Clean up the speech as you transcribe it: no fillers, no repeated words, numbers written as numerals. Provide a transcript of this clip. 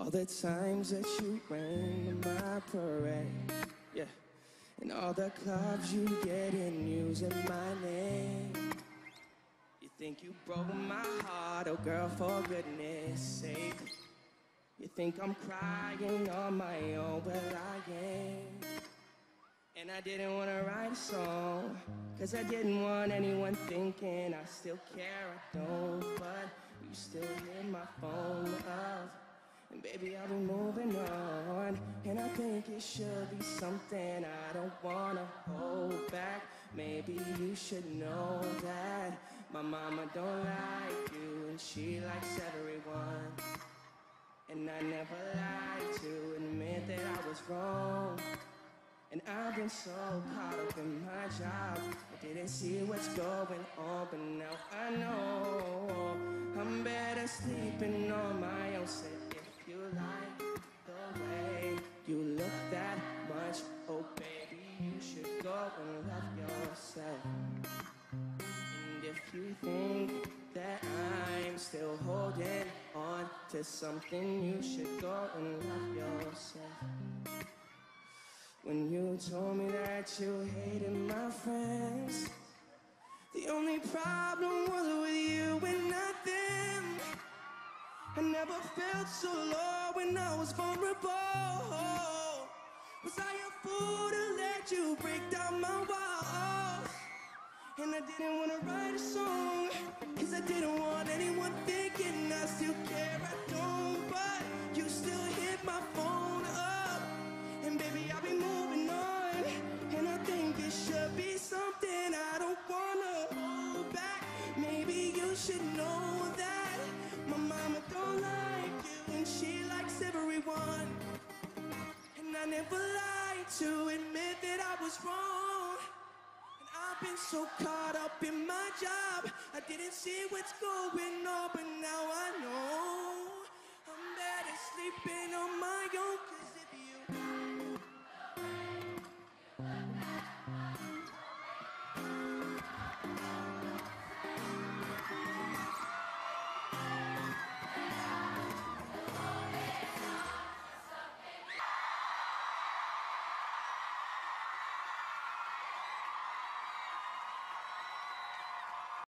All the times that you rain my parade, yeah. And all the clubs you get in using my name. You think you broke my heart, oh girl, for goodness sake. You think I'm crying on my own, well I ain't. And I didn't wanna write a song, cause I didn't want anyone thinking I still care, I don't. But you still hit my phone up, and baby I'll be moving on. And I think it should be something I don't wanna hold back. Maybe you should know that my mama don't like you, and she likes everyone. And I never lied to admit that I was wrong. And I've been so caught up in my job, I didn't see what's going on, but now I know I'm better sleeping on my own. Say if you like the way you look that much, oh baby, you should go and love yourself. And if you think that I'm still holding on to something, you should go and love yourself. When you told me that you hated my friends, the only problem was with you and not them. I never felt so low when I was vulnerable. Was I a fool to let you break down my walls? And I didn't want to write a song, cause I didn't want anyone thinking I still care, I don't. But you still hit my phone up, and baby I'll be moving on. And I think it should be something I don't wanna hold back. Maybe you should know that my mama don't like you, and she likes everyone. And I never lied to admit that I was wrong. I've been so caught up in my job, I didn't see what's going on, but now I know